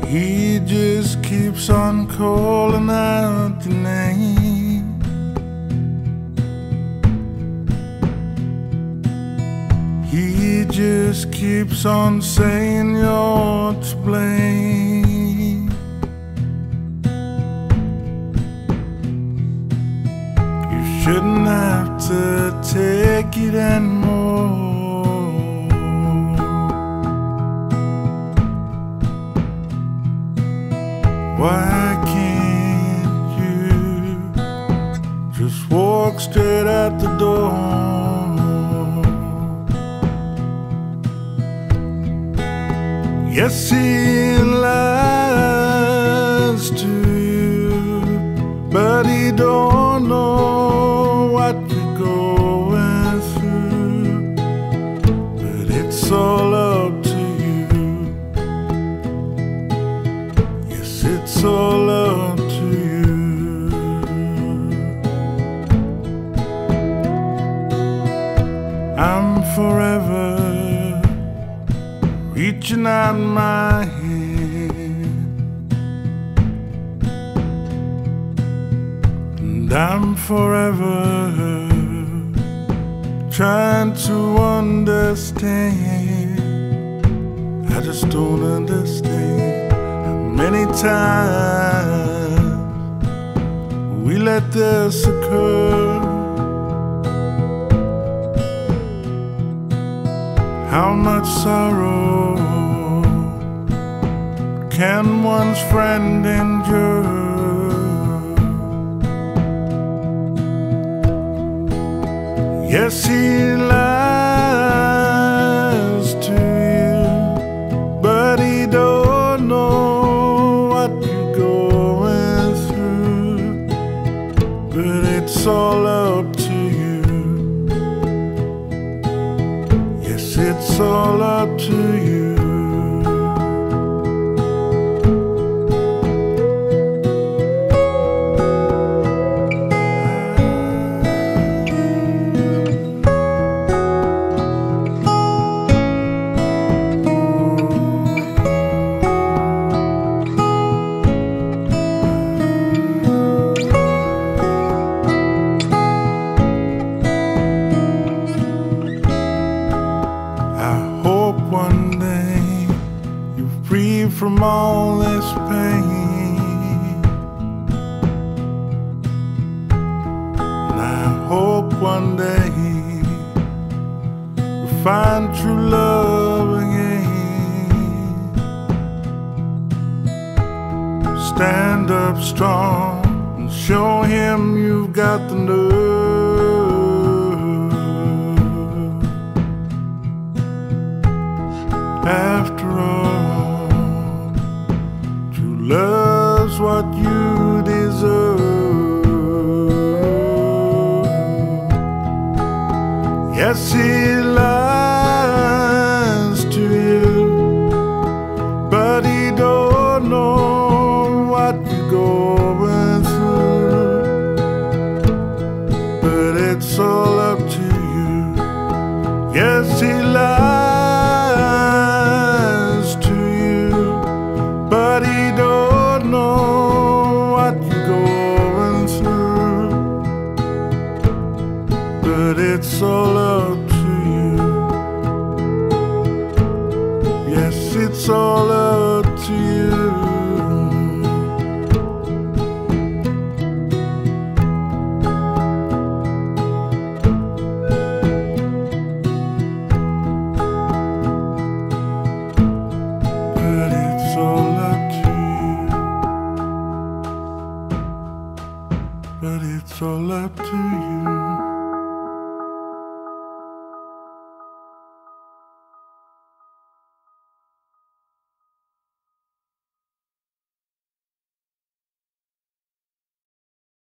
He just keeps on calling out your name. He just keeps on saying you're to blame. You shouldn't have to take it anymore. Why can't you just walk straight out the door? Yes, he lies to you, but he don't know what you're going through. But it's all up to you. Yes, it's all up to you. I'm forever reaching out my hand, and I'm forever trying to understand. I just don't understand how many times we let this occur. How much sorrow can one's friend endure? Yes, he lies to you, but he don't know what you're going through. But it's all up to you. Yes, it's all up to you. One day you're free from all this pain, and I hope one day you'll find true love again. Stand up strong and show him you've got the nerve. After all, true love's what you deserve. Yes, he lies to you, but he don't know what you're going through. But it's all up to you. Yes, he lies, but he don't know what you're going through. But it's all up to you. Yes, it's all up to you. But it's all up to you. But it's all up to you.